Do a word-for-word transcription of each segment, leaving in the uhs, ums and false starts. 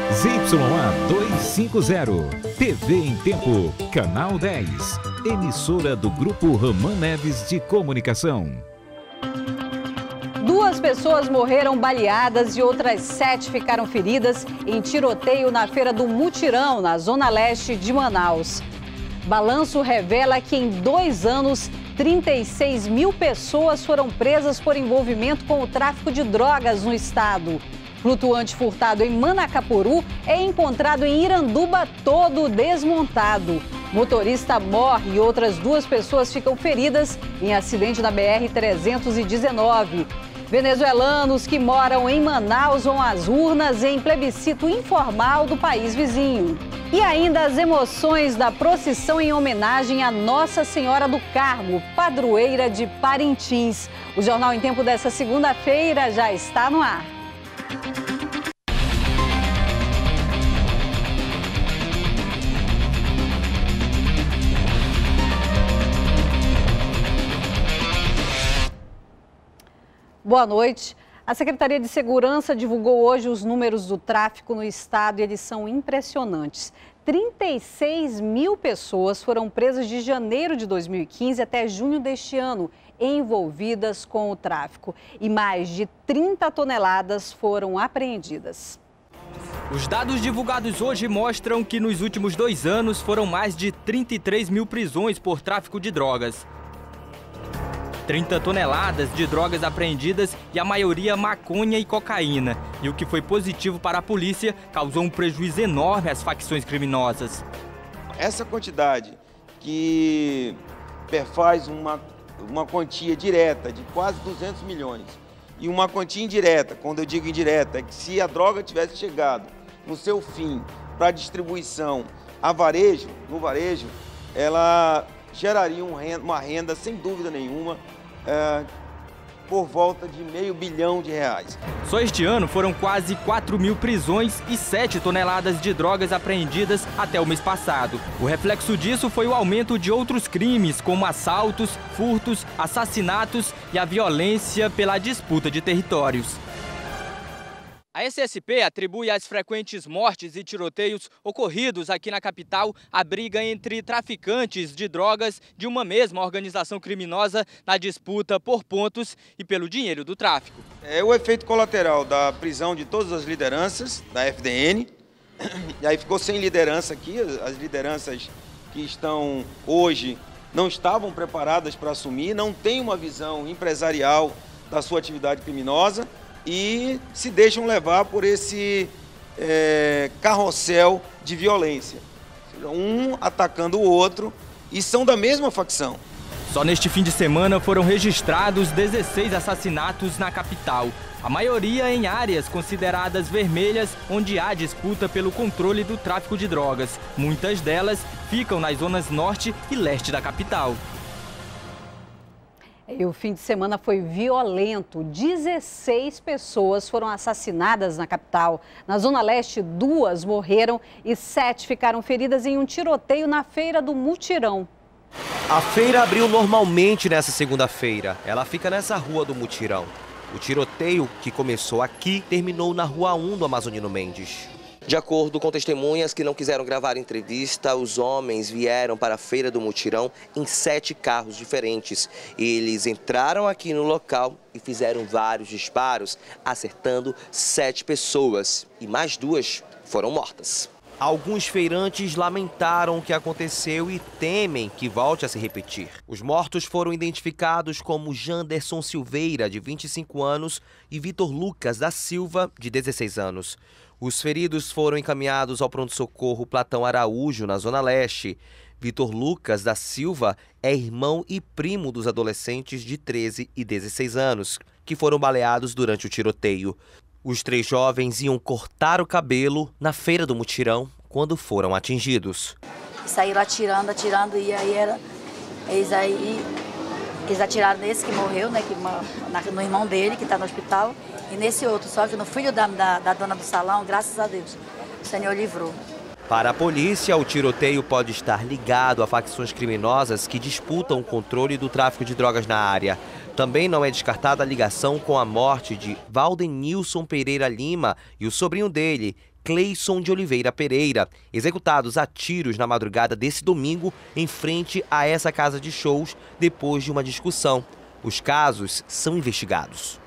Z Y A duzentos e cinquenta, T V em Tempo, Canal dez, emissora do Grupo Ramã Neves de Comunicação. Duas pessoas morreram baleadas e outras sete ficaram feridas em tiroteio na Feira do Mutirão, na zona leste de Manaus. Balanço revela que em dois anos, trinta e seis mil pessoas foram presas por envolvimento com o tráfico de drogas no estado. Flutuante furtado em Manacapuru é encontrado em Iranduba todo desmontado. Motorista morre e outras duas pessoas ficam feridas em acidente na B R trezentos e dezenove. Venezuelanos que moram em Manaus vão às urnas em plebiscito informal do país vizinho. E ainda as emoções da procissão em homenagem a Nossa Senhora do Carmo, padroeira de Parintins. O Jornal em Tempo dessa segunda-feira já está no ar. Boa noite. A Secretaria de Segurança divulgou hoje os números do tráfico no estado e eles são impressionantes. trinta e seis mil pessoas foram presas de janeiro de dois mil e quinze até junho deste ano, envolvidas com o tráfico. E mais de trinta toneladas foram apreendidas. Os dados divulgados hoje mostram que nos últimos dois anos foram mais de trinta e três mil prisões por tráfico de drogas. trinta toneladas de drogas apreendidas e a maioria maconha e cocaína. E o que foi positivo para a polícia causou um prejuízo enorme às facções criminosas. Essa quantidade que perfaz uma, uma quantia direta de quase duzentos milhões e uma quantia indireta, quando eu digo indireta, é que se a droga tivesse chegado no seu fim para distribuição a varejo, no varejo, ela geraria um renda, uma renda, sem dúvida nenhuma, é, por volta de meio bilhão de reais. Só este ano foram quase quatro mil prisões e sete toneladas de drogas apreendidas até o mês passado. O reflexo disso foi o aumento de outros crimes, como assaltos, furtos, assassinatos e a violência pela disputa de territórios. A S S P atribui às frequentes mortes e tiroteios ocorridos aqui na capital a briga entre traficantes de drogas de uma mesma organização criminosa na disputa por pontos e pelo dinheiro do tráfico. É o efeito colateral da prisão de todas as lideranças da F D N, e aí ficou sem liderança aqui, as lideranças que estão hoje não estavam preparadas para assumir, não têm uma visão empresarial da sua atividade criminosa, e se deixam levar por esse é, carrossel de violência. Um atacando o outro e são da mesma facção. Só neste fim de semana foram registrados dezesseis assassinatos na capital. A maioria em áreas consideradas vermelhas, onde há disputa pelo controle do tráfico de drogas. Muitas delas ficam nas zonas norte e leste da capital. E o fim de semana foi violento. dezesseis pessoas foram assassinadas na capital. Na Zona Leste, duas morreram e sete ficaram feridas em um tiroteio na Feira do Mutirão. A feira abriu normalmente nessa segunda-feira. Ela fica nessa rua do Mutirão. O tiroteio, que começou aqui, terminou na Rua um do Amazonino Mendes. De acordo com testemunhas que não quiseram gravar entrevista, os homens vieram para a Feira do Mutirão em sete carros diferentes. Eles entraram aqui no local e fizeram vários disparos, acertando sete pessoas. E mais duas foram mortas. Alguns feirantes lamentaram o que aconteceu e temem que volte a se repetir. Os mortos foram identificados como Janderson Silveira, de vinte e cinco anos, e Vitor Lucas da Silva, de dezesseis anos. Os feridos foram encaminhados ao pronto-socorro Platão Araújo, na Zona Leste. Vitor Lucas da Silva é irmão e primo dos adolescentes de treze e dezesseis anos, que foram baleados durante o tiroteio. Os três jovens iam cortar o cabelo na Feira do Mutirão quando foram atingidos. Saíram atirando, atirando, e aí era... Eles aí... Eles atiraram nesse que morreu, né, que, no irmão dele, que está no hospital, e nesse outro, só que no filho da, da, da dona do salão, graças a Deus, o Senhor livrou. Para a polícia, o tiroteio pode estar ligado a facções criminosas que disputam o controle do tráfico de drogas na área. Também não é descartada a ligação com a morte de Valdenilson Pereira Lima e o sobrinho dele, Cleison de Oliveira Pereira, executados a tiros na madrugada desse domingo em frente a essa casa de shows depois de uma discussão. Os casos são investigados.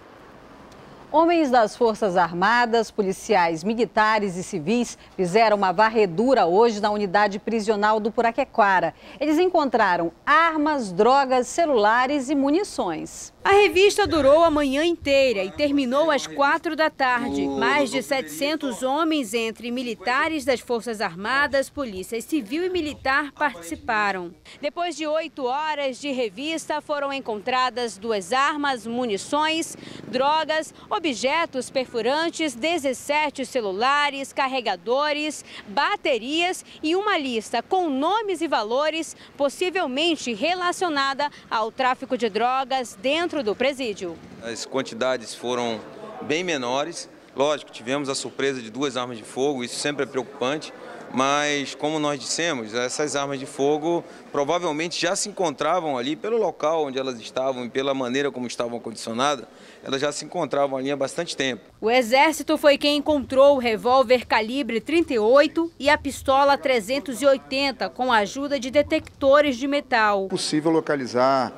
Homens das Forças Armadas, policiais militares e civis fizeram uma varredura hoje na unidade prisional do Puraquequara. Eles encontraram armas, drogas, celulares e munições. A revista durou a manhã inteira e terminou às quatro da tarde. Mais de setecentos homens, entre militares das Forças Armadas, Polícia Civil e Militar, participaram. Depois de oito horas de revista, foram encontradas duas armas, munições, drogas, objetos perfurantes, dezessete celulares, carregadores, baterias e uma lista com nomes e valores possivelmente relacionada ao tráfico de drogas dentro do presídio. As quantidades foram bem menores. Lógico, tivemos a surpresa de duas armas de fogo, isso sempre é preocupante, mas como nós dissemos, essas armas de fogo provavelmente já se encontravam ali pelo local onde elas estavam e pela maneira como estavam condicionadas, elas já se encontravam ali há bastante tempo. O Exército foi quem encontrou o revólver calibre trinta e oito e a pistola trezentos e oitenta com a ajuda de detectores de metal. É possível localizar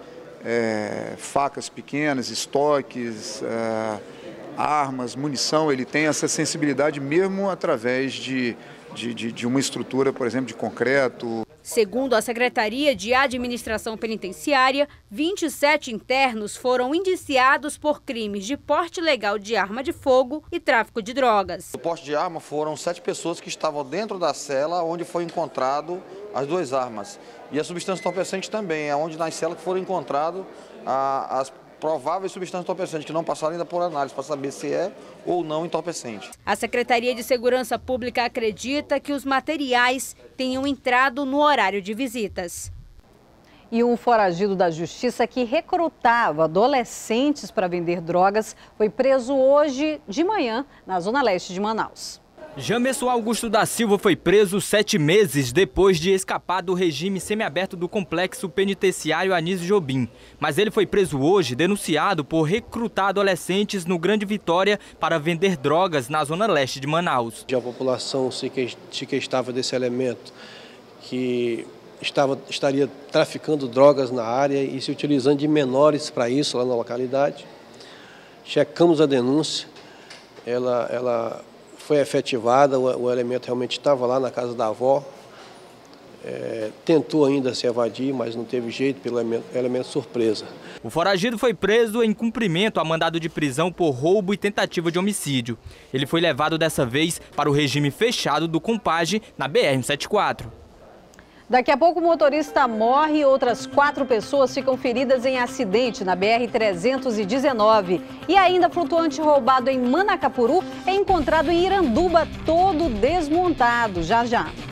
é, facas pequenas, estoques, é, armas, munição. Ele tem essa sensibilidade mesmo através de, de, de, de uma estrutura, por exemplo, de concreto. Segundo a Secretaria de Administração Penitenciária, vinte e sete internos foram indiciados por crimes de porte ilegal de arma de fogo e tráfico de drogas. No porte de arma foram sete pessoas que estavam dentro da cela onde foi encontrado as duas armas. E a substância entorpecente também, é onde nas celas foram encontradas as prováveis substâncias entorpecentes, que não passaram ainda por análise para saber se é ou não entorpecente. A Secretaria de Segurança Pública acredita que os materiais tenham entrado no horário de visitas. E um foragido da Justiça que recrutava adolescentes para vender drogas foi preso hoje de manhã na zona leste de Manaus. Jamerson Augusto da Silva foi preso sete meses depois de escapar do regime semiaberto do complexo penitenciário Anísio Jobim. Mas ele foi preso hoje, denunciado por recrutar adolescentes no Grande Vitória para vender drogas na zona leste de Manaus. A população se queixava desse elemento que estava, estaria traficando drogas na área e se utilizando de menores para isso lá na localidade. Checamos a denúncia, ela... ela foi efetivada, o, o elemento realmente estava lá na casa da avó, é, tentou ainda se evadir, mas não teve jeito pelo elemento, elemento surpresa. O foragido foi preso em cumprimento a mandado de prisão por roubo e tentativa de homicídio. Ele foi levado dessa vez para o regime fechado do Compage na B R cento e setenta e quatro. Daqui a pouco o motorista morre e outras quatro pessoas ficam feridas em acidente na B R trezentos e dezenove. E ainda flutuante roubado em Manacapuru é encontrado em Iranduba todo desmontado. Já já.